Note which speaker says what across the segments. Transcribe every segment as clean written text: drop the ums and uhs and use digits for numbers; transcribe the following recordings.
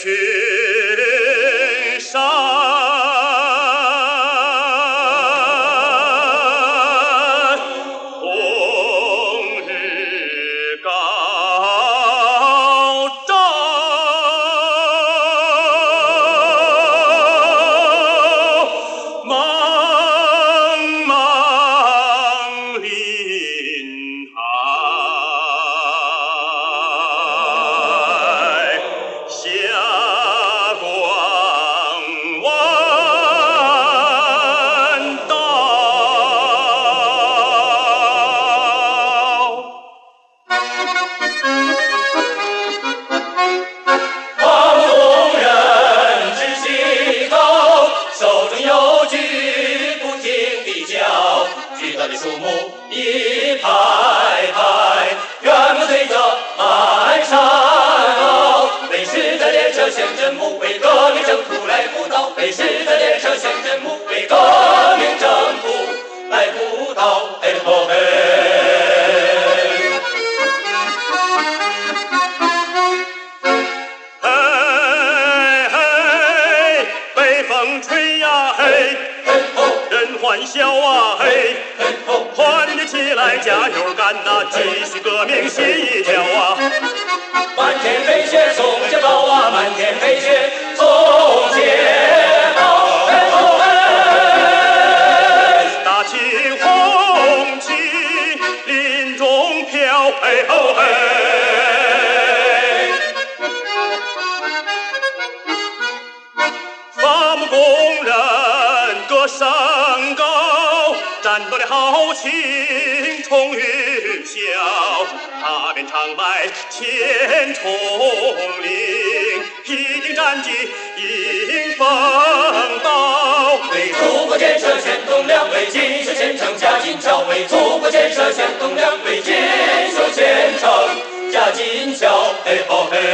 Speaker 1: 群山。
Speaker 2: 树木一排排，远目对着漫山坳。北时的列车旋阵木，为革命征途来不到。北时的列车旋阵木，为革命征途来不到。嘿吼嘿！
Speaker 1: 嘿嘿，北风吹呀嘿，人欢笑啊嘿。团结起来，加油干呐！继续革命新一条啊！
Speaker 2: 满天飞雪送捷报啊！满天飞雪送捷报！嘿吼嘿！
Speaker 1: 大旗红旗林中飘，嘿吼嘿！伐木工人歌声高。战斗的豪情冲云霄，踏遍长麦千重岭，披荆斩棘迎风暴。
Speaker 2: 为祖国建设先栋梁，为锦绣前程加紧俏。为祖国建设先栋梁，为锦绣前程加紧俏。嘿吼嘿！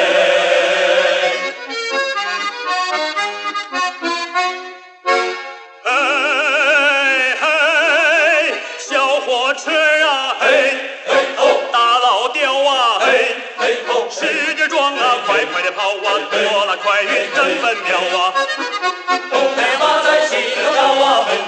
Speaker 1: 车啊嘿，大老雕啊嘿，石家庄啊快快的跑啊，多了快运真分秒啊，
Speaker 2: 红黑马在西头绕啊。